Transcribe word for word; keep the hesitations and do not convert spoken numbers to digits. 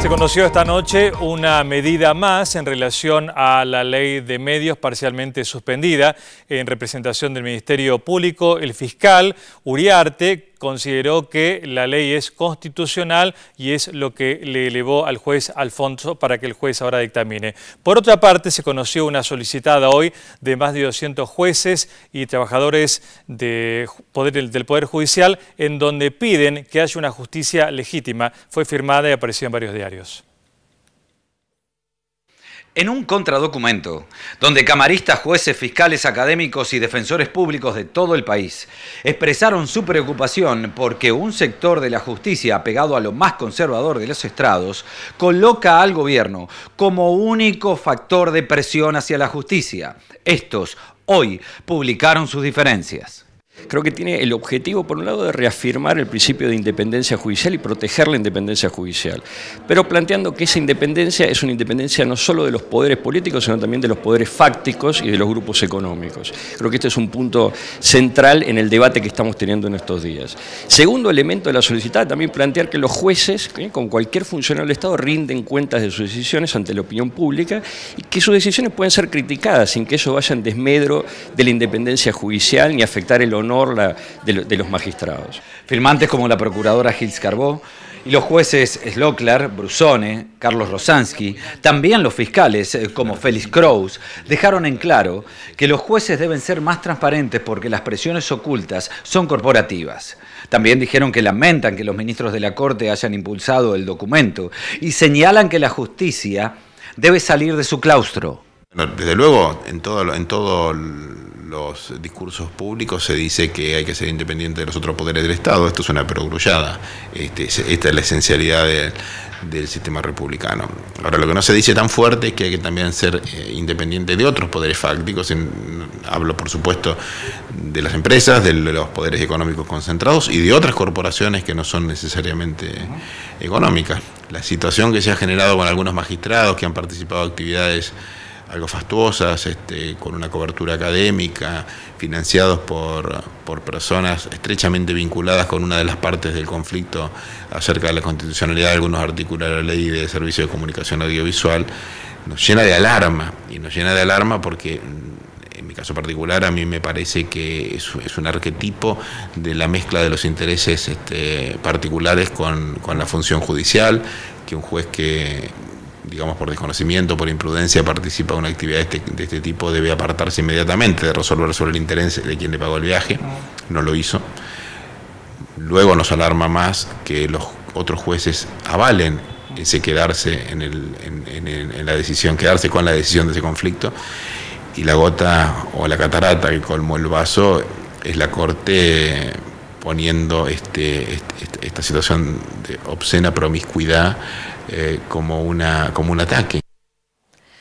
Se conoció esta noche una medida más en relación a la ley de medios parcialmente suspendida. En representación del Ministerio Público, el fiscal Uriarte consideró que la ley es constitucional y es lo que le elevó al juez Alfonso para que el juez ahora dictamine. Por otra parte, se conoció una solicitada hoy de más de doscientos jueces y trabajadores de poder, del Poder Judicial, en donde piden que haya una justicia legítima. Fue firmada y apareció en varios diarios. En un contradocumento, donde camaristas, jueces, fiscales, académicos y defensores públicos de todo el país expresaron su preocupación porque un sector de la justicia, apegado a lo más conservador de los estrados, coloca al gobierno como único factor de presión hacia la justicia. Estos, hoy, publicaron sus diferencias. Creo que tiene el objetivo, por un lado, de reafirmar el principio de independencia judicial y proteger la independencia judicial, pero planteando que esa independencia es una independencia no solo de los poderes políticos, sino también de los poderes fácticos y de los grupos económicos. Creo que este es un punto central en el debate que estamos teniendo en estos días. Segundo elemento de la solicitada, también plantear que los jueces, ¿eh? como cualquier funcionario del Estado, rinden cuentas de sus decisiones ante la opinión pública y que sus decisiones pueden ser criticadas sin que eso vaya en desmedro de la independencia judicial ni afectar el honor La, de, de los magistrados. Firmantes como la procuradora Gils Carbó y los jueces Sloklar, Brusone, Carlos Rosansky, también los fiscales como Félix Kraus, dejaron en claro que los jueces deben ser más transparentes porque las presiones ocultas son corporativas. También dijeron que lamentan que los ministros de la Corte hayan impulsado el documento y señalan que la justicia debe salir de su claustro. Desde luego, en todo, en todos los discursos públicos se dice que hay que ser independiente de los otros poderes del Estado. Esto es una perogrullada. Este, esta es la esencialidad de, del sistema republicano. Ahora, lo que no se dice tan fuerte es que hay que también ser eh, independiente de otros poderes fácticos. En, hablo, por supuesto, de las empresas, de los poderes económicos concentrados y de otras corporaciones que no son necesariamente económicas. La situación que se ha generado con algunos magistrados que han participado en actividades algo fastuosas, este, con una cobertura académica, financiados por, por personas estrechamente vinculadas con una de las partes del conflicto acerca de la constitucionalidad de algunos artículos de la ley de servicio de comunicación audiovisual, nos llena de alarma, y nos llena de alarma porque, en mi caso particular, a mí me parece que es, es un arquetipo de la mezcla de los intereses este, particulares con, con la función judicial, que un juez que, digamos, por desconocimiento, por imprudencia, participa en una actividad de este, de este tipo, debe apartarse inmediatamente de resolver sobre el interés de quien le pagó el viaje. No lo hizo. Luego nos alarma más que los otros jueces avalen ese quedarse en, el, en, en, el, en la decisión, quedarse con la decisión de ese conflicto. Y la gota o la catarata que colmó el vaso es la Corte poniendo este, este, esta situación de obscena promiscuidad Eh, como, una, como un ataque.